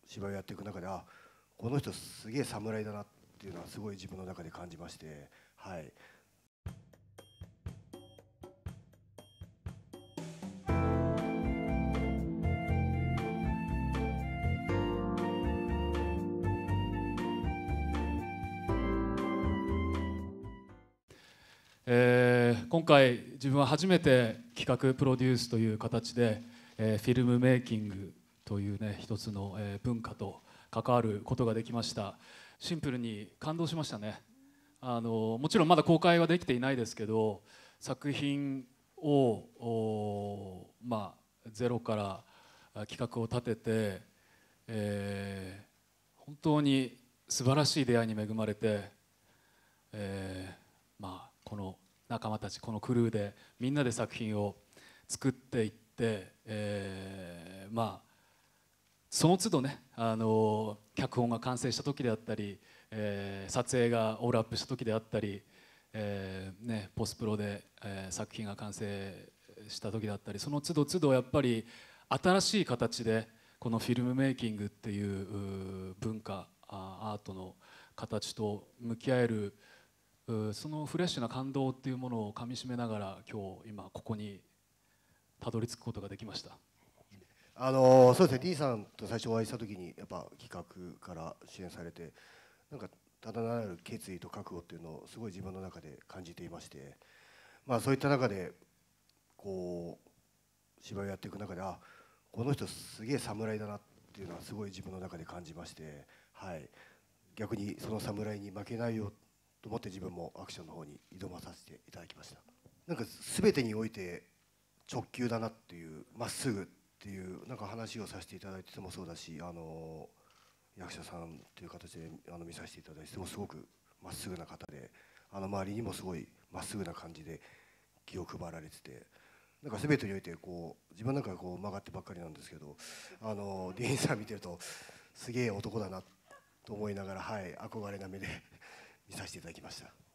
芝居をやっていく中で、この人すげえ侍だなっていうのはすごい自分の中で感じまして、はい。 今回自分は初めて企画プロデュースという形で、フィルムメイキングというね一つの、文化と関わることができました。シンプルに感動しましたね。もちろんまだ公開はできていないですけど、作品をゼロから企画を立てて、本当に素晴らしい出会いに恵まれて、この仲間たち、このクルーでみんなで作品を作っていって、その都度ね、脚本が完成した時であったり、撮影がオールアップした時であったり、ポスプロで、作品が完成した時だったり、その都度都度やっぱり新しい形でこのフィルムメイキングっていう文化、アートの形と向き合える、そのフレッシュな感動っていうものをかみしめながら今ここにたどり着くことができました。 そうですね、D さんと最初お会いした時にやっぱ企画から支援されて、なんかただならぬ決意と覚悟っていうのをすごい自分の中で感じていまして、そういった中でこう芝居をやっていく中で、この人すげえ侍だなっていうのはすごい自分の中で感じまして、はい、逆にその侍に負けないよと思って自分もアクションの方に挑まさせていただきました。なんか全てにおいて直球だなっていう、まっすぐっていうなんか話をさせていただいててもそうだし、役者さんという形で見させていただいてもすごくまっすぐな方で、周りにもすごいまっすぐな感じで気を配られてて、なんか全てにおいてこう自分なんかこう曲がってばっかりなんですけど、ディーンさん見てるとすげえ男だなと思いながら、はい、憧れな目で見させていただきました。